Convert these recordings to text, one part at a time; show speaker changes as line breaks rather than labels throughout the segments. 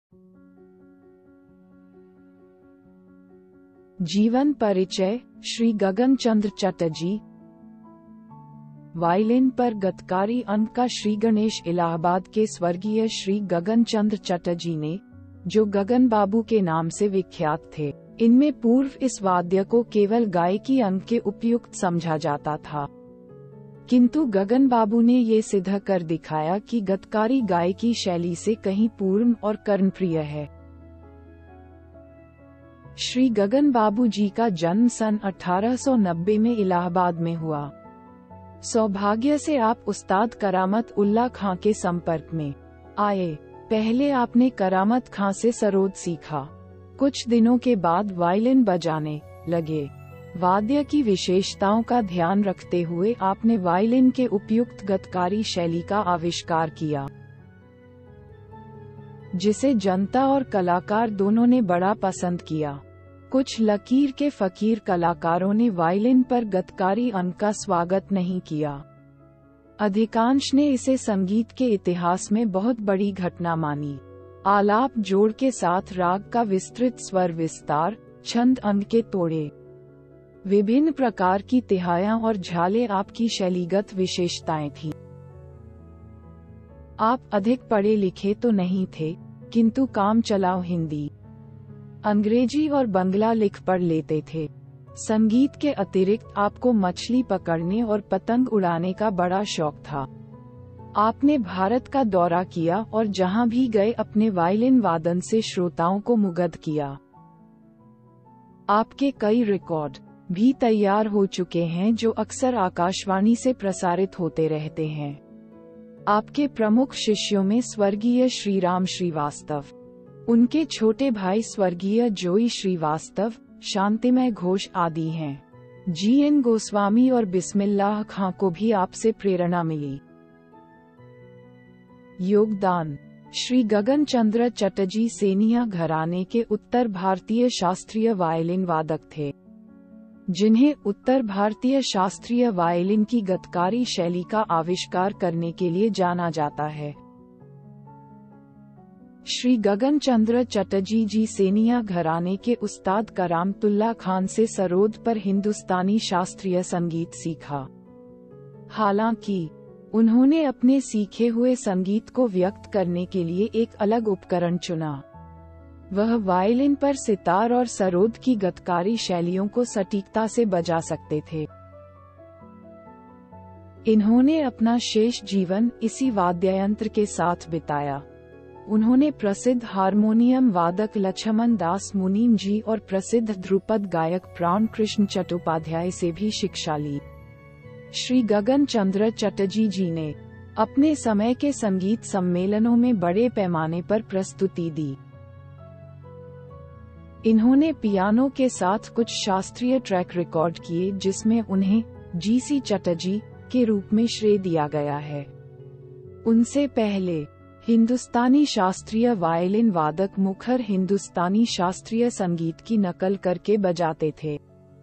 जीवन परिचय। श्री गगन चंद्र चटर्जी। वायलिन पर गतकारी अंक का श्री गणेश इलाहाबाद के स्वर्गीय श्री गगन चंद्र चटर्जी ने, जो गगन बाबू के नाम से विख्यात थे। इनमें पूर्व इस वाद्य को केवल गायकी अंग के उपयुक्त समझा जाता था, किंतु गगन बाबू ने ये सिद्ध कर दिखाया कि गतकारी गायकी शैली से कहीं पूर्ण और कर्णप्रिय है। श्री गगन बाबू जी का जन्म सन 1890 में इलाहाबाद में हुआ। सौभाग्य से आप उस्ताद करामत उल्ला खां के संपर्क में आए। पहले आपने करामत खां से सरोद सीखा। कुछ दिनों के बाद वायलिन बजाने लगे। वाद्य की विशेषताओं का ध्यान रखते हुए आपने वायलिन के उपयुक्त गतकारी शैली का आविष्कार किया, जिसे जनता और कलाकार दोनों ने बड़ा पसंद किया। कुछ लकीर के फकीर कलाकारों ने वायलिन पर गतकारी अंक का स्वागत नहीं किया। अधिकांश ने इसे संगीत के इतिहास में बहुत बड़ी घटना मानी। आलाप जोड़ के साथ राग का विस्तृत स्वर विस्तार, छंद अंग के तोड़े, विभिन्न प्रकार की तिहाइयां और झाले आपकी शैलीगत विशेषताएं थीं। आप अधिक पढ़े लिखे तो नहीं थे, किंतु काम चलाओ हिंदी, अंग्रेजी और बंगला लिख पढ़ लेते थे। संगीत के अतिरिक्त आपको मछली पकड़ने और पतंग उड़ाने का बड़ा शौक था। आपने भारत का दौरा किया और जहां भी गए अपने वायलिन वादन से श्रोताओं को मुग्ध किया। आपके कई रिकॉर्ड भी तैयार हो चुके हैं जो अक्सर आकाशवाणी से प्रसारित होते रहते हैं। आपके प्रमुख शिष्यों में स्वर्गीय श्रीराम श्रीवास्तव, उनके छोटे भाई स्वर्गीय जोई श्रीवास्तव, शांतिमय घोष आदि हैं। जी.एन. गोस्वामी और बिस्मिल्लाह खां को भी आपसे प्रेरणा मिली। योगदान। श्री गगन चंद्र चटर्जी सेनिया घराने के उत्तर भारतीय शास्त्रीय वायलिन वादक थे, जिन्हें उत्तर भारतीय शास्त्रीय वायलिन की गतकारी शैली का आविष्कार करने के लिए जाना जाता है। श्री गगन चंद्र चटर्जी जी सेनिया घराने के उस्ताद करामतुल्ला खान से सरोद पर हिंदुस्तानी शास्त्रीय संगीत सीखा। हालांकि उन्होंने अपने सीखे हुए संगीत को व्यक्त करने के लिए एक अलग उपकरण चुना। वह वायलिन पर सितार और सरोद की गतकारी शैलियों को सटीकता से बजा सकते थे। इन्होंने अपना शेष जीवन इसी वाद्ययंत्र के साथ बिताया। उन्होंने प्रसिद्ध हारमोनियम वादक लक्ष्मण दास मुनीम जी और प्रसिद्ध ध्रुपद गायक प्राण कृष्ण चट्टोपाध्याय से भी शिक्षा ली। श्री गगन चंद्र चटर्जी जी ने अपने समय के संगीत सम्मेलनों में बड़े पैमाने पर प्रस्तुति दी। इन्होंने पियानो के साथ कुछ शास्त्रीय ट्रैक रिकॉर्ड किए, जिसमें उन्हें जी.सी. चटर्जी के रूप में श्रेय दिया गया है। उनसे पहले हिंदुस्तानी शास्त्रीय वायलिन वादक मुखर हिंदुस्तानी शास्त्रीय संगीत की नकल करके बजाते थे।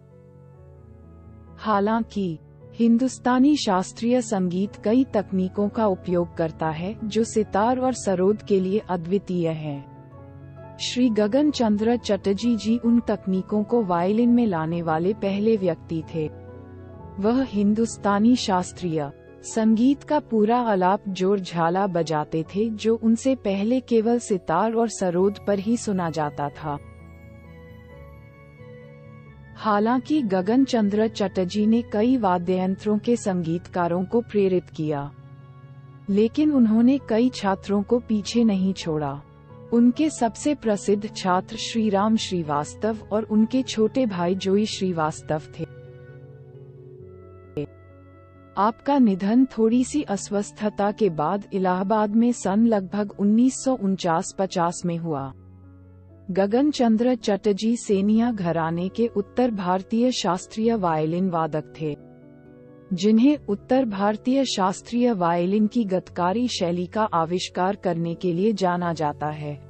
हालांकि हिंदुस्तानी शास्त्रीय संगीत कई तकनीकों का उपयोग करता है जो सितार और सरोद के लिए अद्वितीय हैं। श्री गगन चंद्र चटर्जी जी उन तकनीकों को वायलिन में लाने वाले पहले व्यक्ति थे। वह हिंदुस्तानी शास्त्रीय संगीत का पूरा आलाप जोड़ झाला बजाते थे, जो उनसे पहले केवल सितार और सरोद पर ही सुना जाता था। हालांकि गगन चंद्र चटर्जी ने कई वाद्ययंत्रों के संगीतकारों को प्रेरित किया, लेकिन उन्होंने कई छात्रों को पीछे नहीं छोड़ा। उनके सबसे प्रसिद्ध छात्र श्रीराम श्रीवास्तव और उनके छोटे भाई जोई श्रीवास्तव थे। आपका निधन थोड़ी सी अस्वस्थता के बाद इलाहाबाद में सन लगभग 1949-50 में हुआ। गगन चंद्र चटर्जी सेनिया घराने के उत्तर भारतीय शास्त्रीय वायलिन वादक थे, जिन्हें उत्तर भारतीय शास्त्रीय वायलिन की गतकारी शैली का आविष्कार करने के लिए जाना जाता है।